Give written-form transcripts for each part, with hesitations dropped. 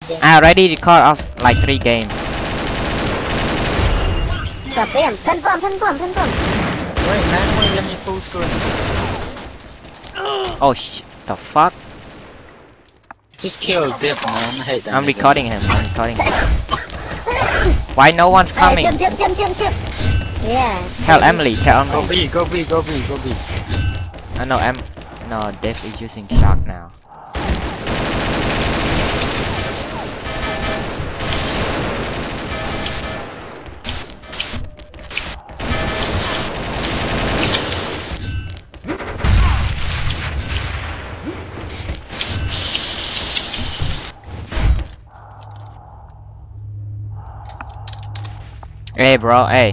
I already record off like 3 games. Stop them. Thân bomb. Wait, man, let me full screen. Oh the fuck? Just kill Diff, man. I hate that. I'm recording him. Why no one's coming? Yeah. Tell Emily. Go B. I know No, Dave is using shark now. Hey bro, hey.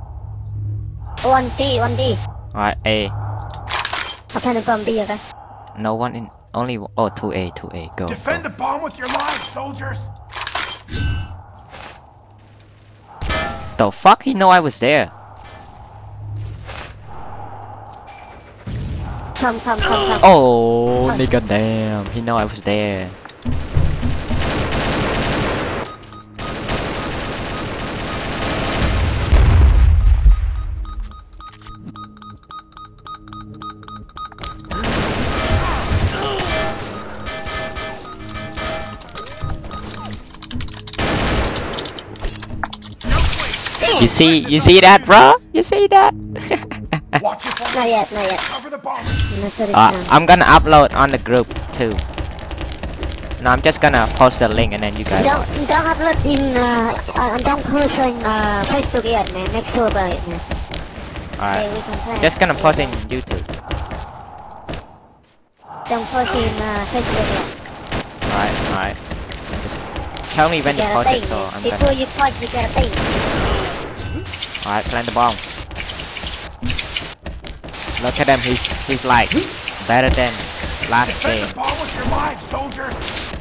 1D. Alright, A. I'll turn the bomb B, okay? No one in. Only. Oh, 2A. Go. Defend the bomb with your lives, soldiers. The fuck? He know I was there. Come. Oh, nigga, damn. He know I was there. You see that, bro? You see that? Watch it for Not yet. cover the bomb. I'm gonna upload on the group too. No, I'm just gonna post the link and then you guys. Don't upload in don't post on Facebook yet, man. Make sure about it, man. Alright. Okay, we can play. Just gonna post in YouTube. Don't post in Facebook yet. Alright. Just tell me when you post it, so I'm Before gonna. you post, you gotta think. Alright, plant the bomb. Look at him, he's like better than last Defend game. the bomb with your lives, soldiers.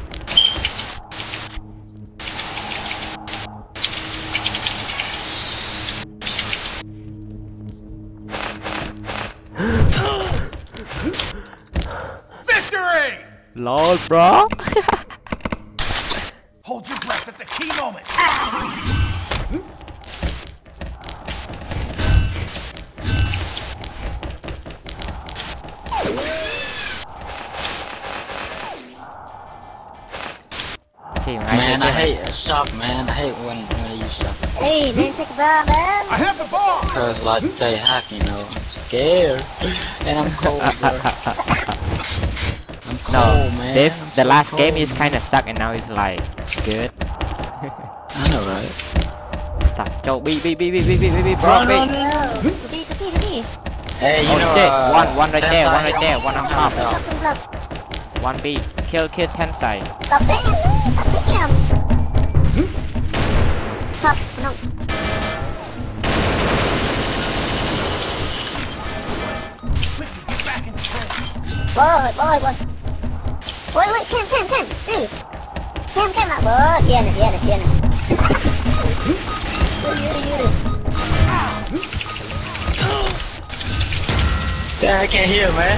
Victory! Lol, bro. Hold your breath at the key moment. Man, I hate shop, man. I hate when you shop. Hey, man, take a bomb, man. I have the bomb. Cause like they hack, you know, I'm scared. And I'm cold, bro. I'm cold, No, man. Dave, I'm the so last cold. game is kinda suck and now it's like good. I know, right? Stop. Go B, bro. B. Hey, you Oh know, shit, one right there, that's one on top. One B. Kill Tensai. Stop them. Stop, no. Quickly, get back in the train. Boy. Wait, Cam. Dude. Cam lại bơ. Kia này. Yeah, I can't hear, man.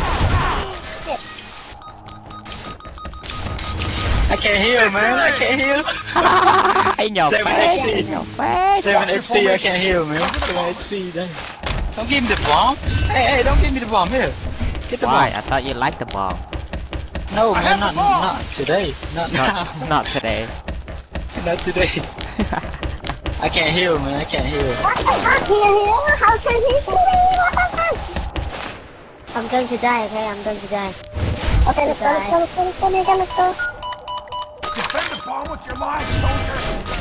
I can't hear, man. I can't hear. In your 7 face, HP. in your face. 7 HP, I can't hear, man. 7 HP, dang. Don't give me the bomb. Hey, don't give me the bomb here. Get the Why? bomb. I thought you liked the bomb. No, man, not today. Not Not today. Not today. I can't hear, man. I can't hear. What the fuck? How can he see me? What the fuck? I'm going to die, okay? I'm going to die. Okay, let's go. Defend the bomb with your lives, soldiers.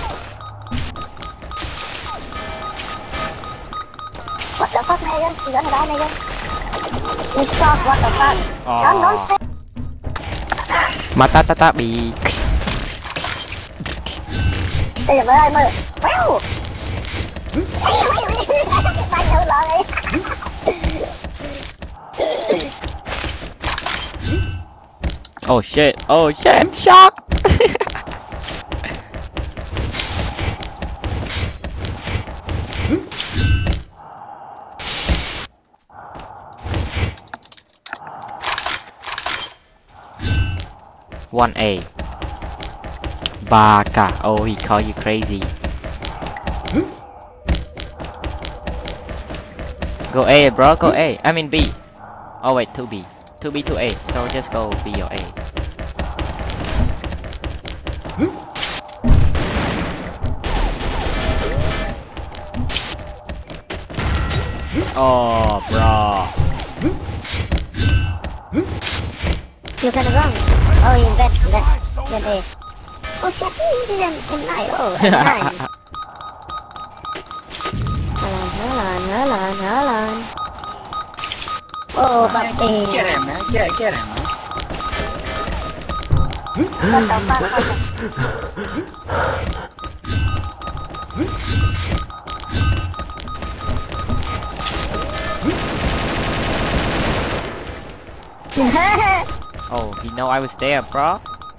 What the fuck, Megan? You gonna die, Megan? You suck, what the fuck? Don't say. Mata bị. Bây giờ mơ. Wow! Bay thử lọ đi. Oh shit, shock. One A. Baka. Oh, he call you crazy. Go A, bro. Go A. I mean B. Oh wait, 2B. 2B to A. So just go B or A. Oh, bro. You kind of wrong. Oh, you bet. Get A. Oh shit, you didn't deny. Oh, nice. Hold on. Oh, but Get him, man. Get him, man. What the fuck? Oh, he know I was there, bro.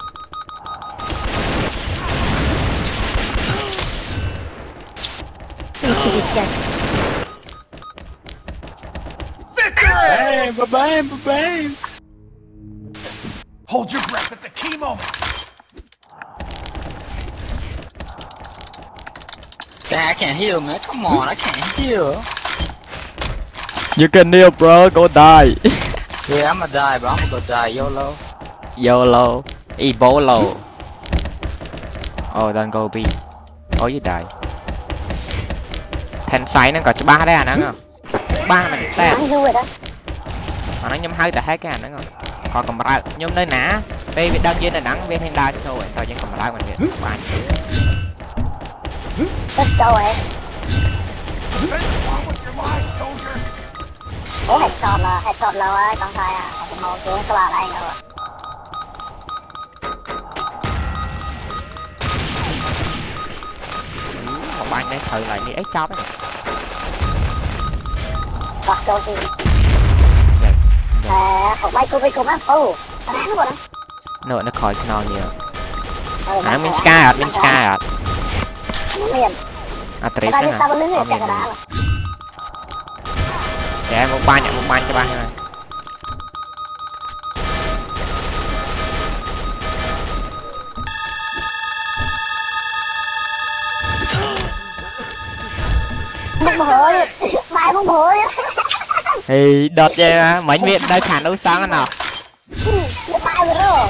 Bam, ba-bam, ba-bam. Hold your breath at the key moment. Dang, I can't heal, man. Come on, I can't heal. You can heal, bro. Go die. Yeah, I'ma die, bro. I'ma go die. YOLO. YOLO. Ebolo. Oh, don't go B. Oh, you die. Thành sấy nó có cho ba đấy à nè. Ba mình tên. Mà nó nhóm hơi tại hết cái anh đó rồi. Còn cầm ra nhóm nơi nã. Bây việc đăng dưới là nắng về thành đa cho rồi. Thôi vẫn cầm ra mình việc. Ba. Let's go it. Defend the bomb with your lives, soldiers. Ủa headshot lâu á, con thai à. Cái màu xuống các bạn lại nữa. Một bạn đây thử lại đi ấy cho đấy. Hoặc đâu thì. Không bay cô cùng á. Oh, cái này nó còn. Nó khỏi nó nhiều. À, mình sky à. Miền. À, trip đó nè. Dạ, một ban cho ba nha. Bông bổi. Bài bông bổi. Thì đợt vậy mà, mấy miệng đây khả đấu sáng anh nào. Bài rồi.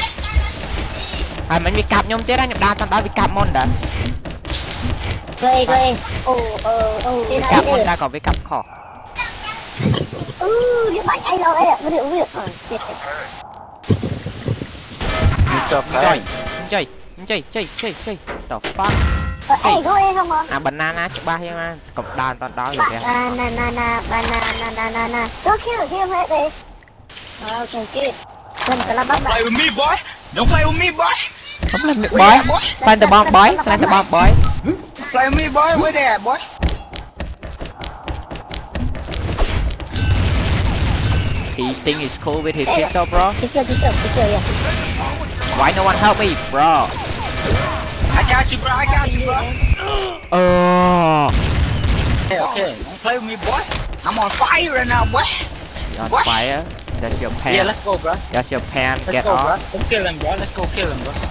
À, mình bị cặp nhôm chết á, nhập đa tao đã bị cặp môn đã. Gây. Bị cặp môn đã còn bị cặp khó. Cái bánh anh lâu đấy ạ, mới được. Chơi. The fuck. Ê, go đi không hả? À, banana cho ba em á, cặp đàn toàn đó rồi kìa. Banana. Go kill hết đi. Okay, good. Play with me, boy. Don't play with me, boy. Không làm được boy. Plant the bomb boy. Play with me, boy. Where they at, boy? He think it's cool with his pistol, bro. Pistol, yeah. Why no one help me, bro? I got you, bro. Oh. Okay. Don't play with me, boy. I'm on fire right now, boy. You're on What? fire. That's your pan. Yeah, let's go, bro. That's your pan. Let's Get go, off. bro. Let's kill him, bro. Let's go kill him, bro.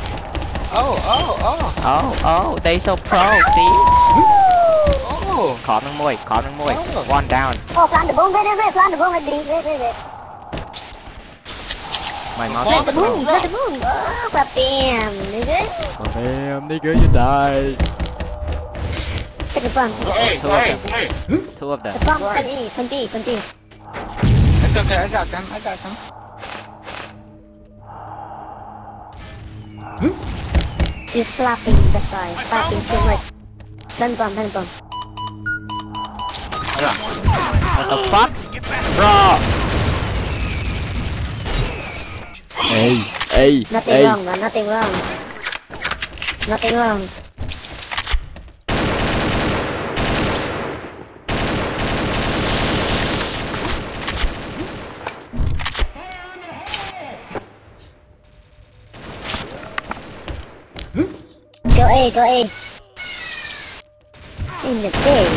Oh, they so pro, see? Oh. Khó nâng môi. One down. Oh, plant the bomb, wait, plant the bomb, wait. My mouse. Plant the bomb. Oh, but damn, nigga. Oh, damn, nigga, you die. Take the bomb. Two of them. The bomb, continue. It's okay, I got them. You're slapping the guy, slapping too much. Plant bomb. What the fuck? Bro! Hey. Nothing wrong, man, nothing wrong. Go A. In the day.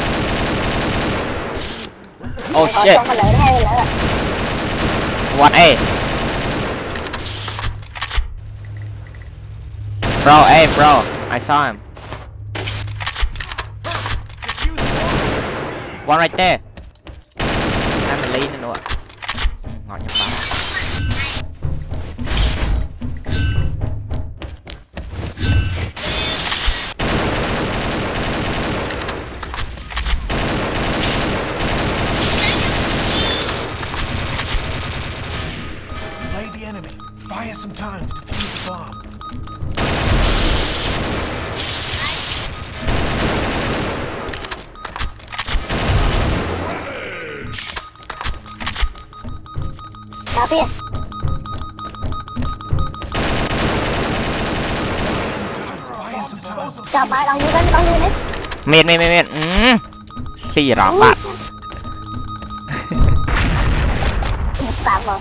Oh shit. Con mà lợi rồi. One A. Bro, hey bro, I saw him. One right there. Em mình ly nữa. Ngọt nhầm bắn. Delay the enemy. Buy us some time to defuse the bomb. Copy it. Buy us some time. Chào bài đồng như đấy. Miền. Xì rõ bạn. Tạm rồi.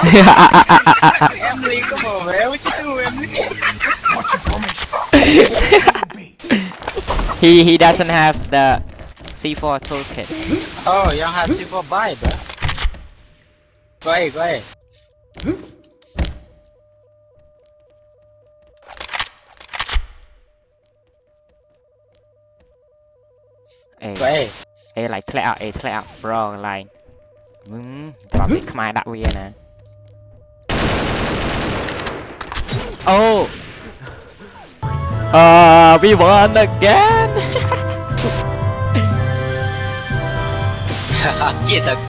Em đi có bờ véo chứ em. What's your formation? He doesn't have the C4 toolkit. Oh, yang have C4 buy bro. Go ahead. Ê lại clear out bro lại. Cho biết mai đặt về nè. Oh. We won again. Kia thật.